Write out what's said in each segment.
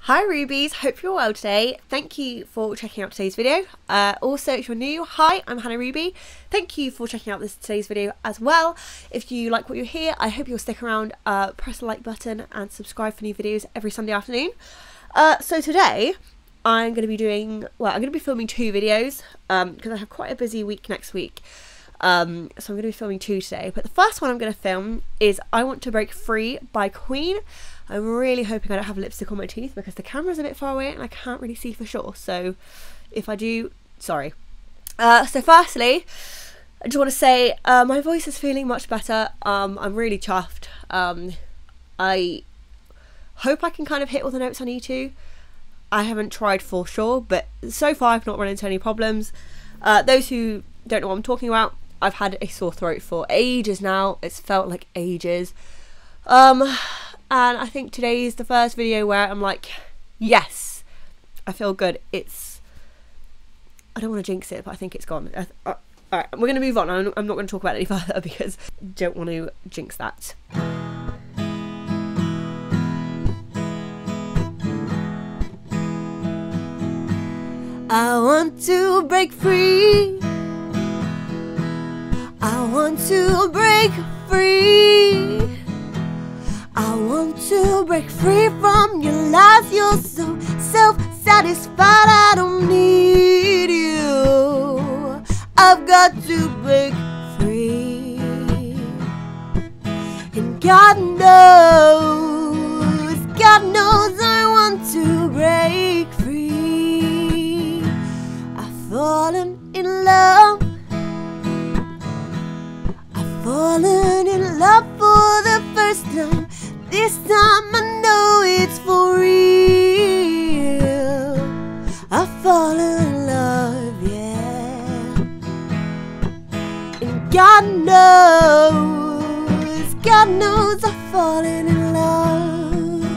Hi Rubies, hope you're well today. Thank you for checking out today's video. Also, if you're new, hi, I'm Hannah Ruby. Thank you for checking out today's video as well. If you like what you hear, I hope you'll stick around, press the like button and subscribe for new videos every Sunday afternoon. So today, I'm going to be filming two videos because I have quite a busy week next week. So I'm going to be filming two today. But the first one I'm going to film is I Want to Break Free by Queen. I'm really hoping I don't have lipstick on my teeth because the camera's a bit far away and I can't really see for sure. So if I do, sorry. So firstly, I just want to say my voice is feeling much better. I'm really chuffed. I hope I can kind of hit all the notes I need to. I haven't tried for sure, but so far I've not run into any problems. Those who don't know what I'm talking about, I've had a sore throat for ages now. It's felt like ages. And I think today is the first video where I'm like, yes, I feel good. I don't want to jinx it, but I think it's gone. Alright, we're going to move on. I'm not going to talk about it any further because I don't want to jinx that. I want to break free. I want to break free. I want to break free from your lies. You're so self-satisfied, I don't need you. I've got to break free. And God knows I want to break free. I've fallen in love. I've fallen in love for the first time. This time I know it's for real. I've fallen in love, yeah. And God knows I've fallen in love.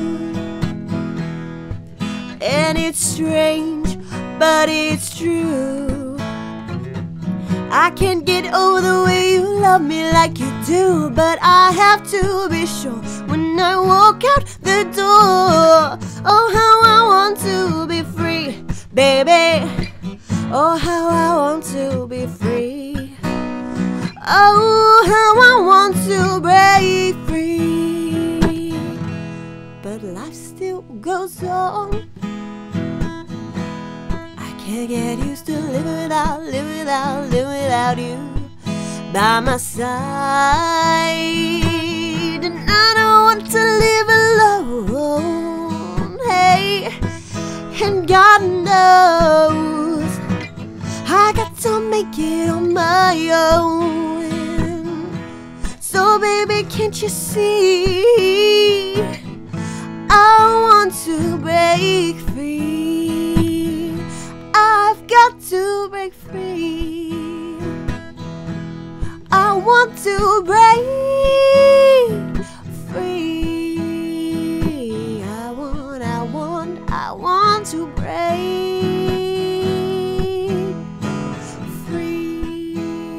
And it's strange, but it's true. I can't get over the way you love me like you do, but I have to be sure when I walk out the door. Oh, how I want to be free, baby. Oh, how I want to be free. Oh, how I want to break free. But life still goes on. Can't get used to living without you by my side. And I don't want to live alone, hey. And God knows I got to make it on my own. So baby, can't you see I want to break free. I've got to break free. I want to break free. I want to break free.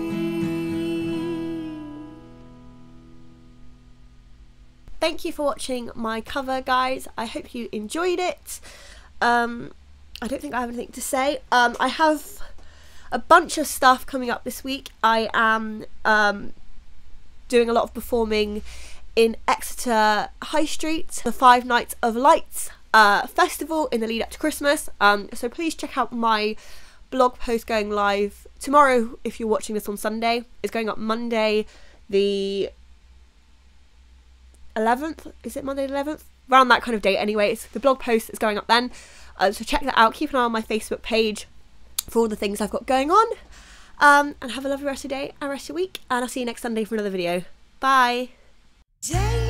Thank you for watching my cover, guys. I hope you enjoyed it. I don't think I have anything to say. I have a bunch of stuff coming up this week. I am doing a lot of performing in Exeter High Street, the 5 Nights of Lights festival in the lead up to Christmas. So please check out my blog post going live tomorrow if you're watching this on Sunday. It's going up Monday the 11th. Is it Monday the 11th? Around that kind of date anyways. The blog post is going up then. So check that out. Keep an eye on my Facebook page for all the things I've got going on. And have a lovely rest of your day and rest of your week. And I'll see you next Sunday for another video. Bye.